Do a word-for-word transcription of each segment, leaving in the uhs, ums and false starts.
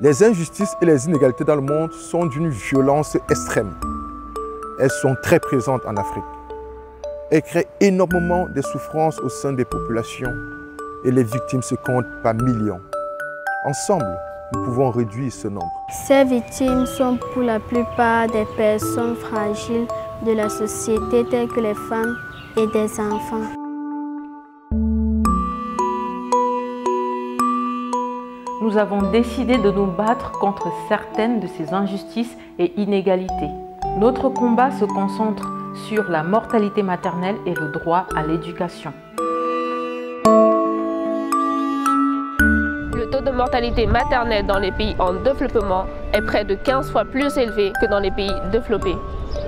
Les injustices et les inégalités dans le monde sont d'une violence extrême. Elles sont très présentes en Afrique. Elles créent énormément de souffrances au sein des populations et les victimes se comptent par millions. Ensemble, nous pouvons réduire ce nombre. Ces victimes sont pour la plupart des personnes fragiles de la société telles que les femmes et des enfants. Nous avons décidé de nous battre contre certaines de ces injustices et inégalités. Notre combat se concentre sur la mortalité maternelle et le droit à l'éducation. Le taux de mortalité maternelle dans les pays en développement est près de quinze fois plus élevé que dans les pays développés.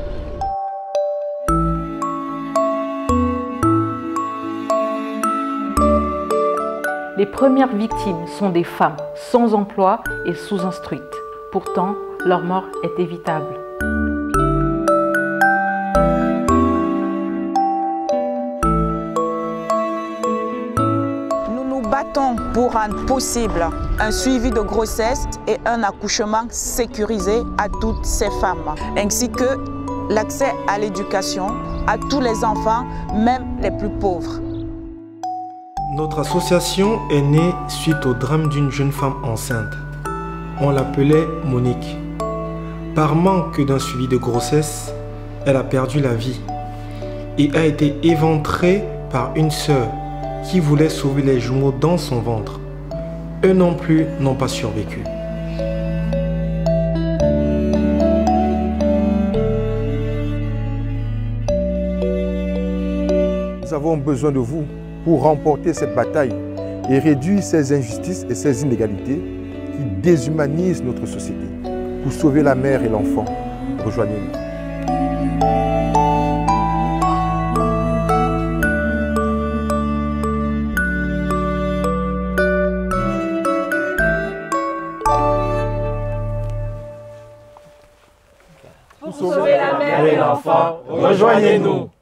Les premières victimes sont des femmes sans emploi et sous-instruites. Pourtant, leur mort est évitable. Nous nous battons pour rendre possible un suivi de grossesse et un accouchement sécurisé à toutes ces femmes, ainsi que l'accès à l'éducation à tous les enfants, même les plus pauvres. Notre association est née suite au drame d'une jeune femme enceinte. On l'appelait Monique. Par manque d'un suivi de grossesse, elle a perdu la vie et a été éventrée par une sœur qui voulait sauver les jumeaux dans son ventre. Eux non plus n'ont pas survécu. Nous avons besoin de vous pour remporter cette bataille et réduire ces injustices et ces inégalités qui déshumanisent notre société. Pour sauver la mère et l'enfant, rejoignez-nous. Pour sauver la mère et l'enfant, rejoignez-nous.